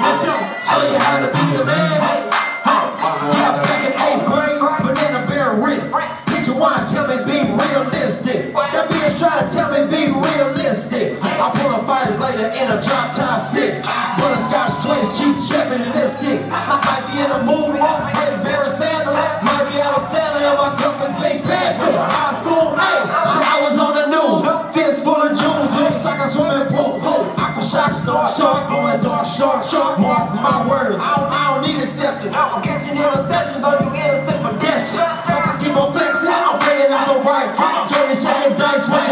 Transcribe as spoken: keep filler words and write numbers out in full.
Show you how to be a man. Yeah, back in eighth grade, banana bear wrist. Teacher wanna tell me be realistic. That bitch trying to tell me be realistic. I pull up fires later in a drop top six. Butterscotch twist, cheap chapping and lipstick. Might be in a movie, red Barry Sanders. Might be out of Sandler and my cup is Big Panther. High school, shit, I was on the news. Fist full of jewels, looks like a swimming pool. Aqua shock star, blowing dark shark. Mark my word, I don't need acceptance. I'm catching interceptions on you innocent pedestrians. Suckers keep on flexing, I'm bringing out the right. Johnny shaking dice.